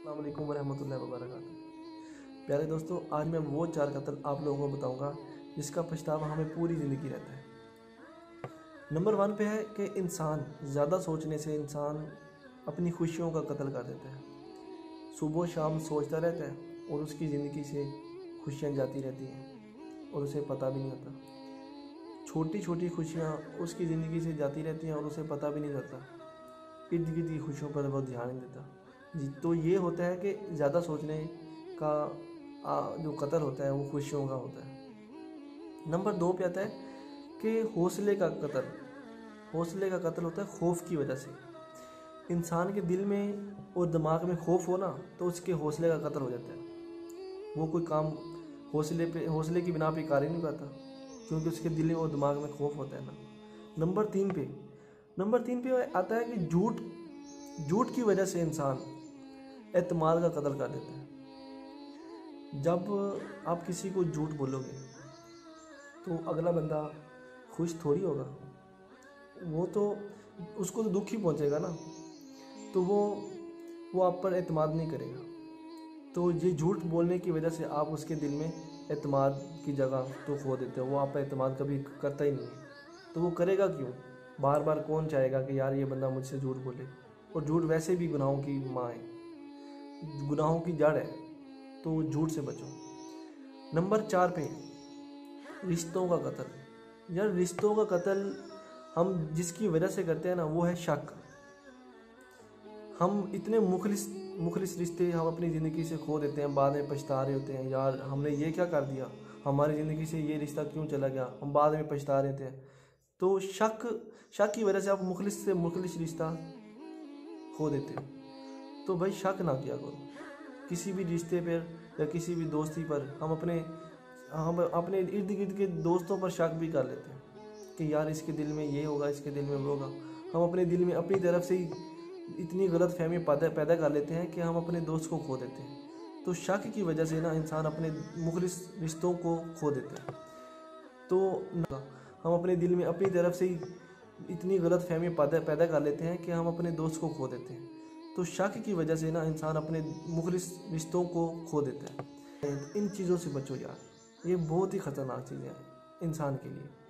अस्सलाम वालेकुम वरहमतुल्लाहि वबरकातुहू। प्यारे दोस्तों, आज मैं वो 4 कत्ल आप लोगों को बताऊंगा जिसका पछतावा हमें पूरी ज़िंदगी रहता है। नंबर 1 पे है कि इंसान ज़्यादा सोचने से इंसान अपनी खुशियों का कत्ल कर देता है। सुबह शाम सोचता रहता है और उसकी ज़िंदगी से खुशियाँ जाती रहती हैं और उसे पता भी नहीं होता। छोटी छोटी खुशियाँ उसकी ज़िंदगी से जाती रहती हैं और उसे पता भी नहीं चलता। इर्द गिर्द की खुशियों पर वो ध्यान नहीं देता जी। तो ये होता है कि ज़्यादा सोचने का जो कत्ल होता है वो खुशियों का होता है। नंबर 2 पे आता है कि हौसले का कत्ल। हौसले का कत्ल होता है खौफ की वजह से। इंसान के दिल में और दिमाग में खौफ हो ना तो उसके हौसले का कत्ल हो जाता है। वो कोई काम हौसले की बिना पे कर ही नहीं पाता क्योंकि उसके दिल और दिमाग में खौफ होता है ना। नंबर 3 पे आता है कि झूठ की वजह से इंसान एतमाद का कत्ल कर देता है। जब आप किसी को झूठ बोलोगे तो अगला बंदा खुश थोड़ी होगा, वो तो उसको तो दुख ही पहुंचेगा ना। तो वो आप पर एतमाद नहीं करेगा। तो ये झूठ बोलने की वजह से आप उसके दिल में एतमाद की जगह तो खो देते हो। वो आप पर एतमाद कभी करता ही नहीं है। तो वो करेगा क्यों? बार बार कौन चाहेगा कि यार ये बंदा मुझसे झूठ बोले। और झूठ वैसे भी गुनाहों की माँ है, गुनाहों की जड़ है, तो झूठ से बचो। नंबर 4 पे रिश्तों का कत्ल। यार रिश्तों का कत्ल हम जिसकी वजह से करते हैं ना वो है शक। हम इतने मुखलिस रिश्ते हम अपनी ज़िंदगी से खो देते हैं, बाद में पछता रहे होते हैं, यार हमने ये क्या कर दिया, हमारी ज़िंदगी से ये रिश्ता क्यों चला गया, हम बाद में पछता रहे थे। तो शक की वजह से आप मुखलिस से मुखलिस रिश्ता खो देते हो। तो भाई शक ना किया करो किसी भी रिश्ते पर या किसी भी दोस्ती पर। हम अपने इर्द गिर्द के दोस्तों पर शक भी कर लेते हैं कि यार इसके दिल में ये होगा, इसके दिल में वो होगा। हम अपने दिल में अपनी तरफ से ही इतनी गलत फहमी पैदा कर लेते हैं कि हम अपने दोस्त को खो देते हैं। तो शक की वजह से ना इंसान अपने मुखलिस रिश्तों को खो देता है। तो हम अपने दिल में अपनी तरफ से ही इतनी गलत फहमी पैदा कर लेते हैं कि हम अपने दोस्त को खो देते हैं। तो शक की वजह से ना इंसान अपने मुखलिस रिश्तों को खो देता है। इन चीज़ों से बचो यार, ये बहुत ही ख़तरनाक चीज़ें हैं इंसान के लिए।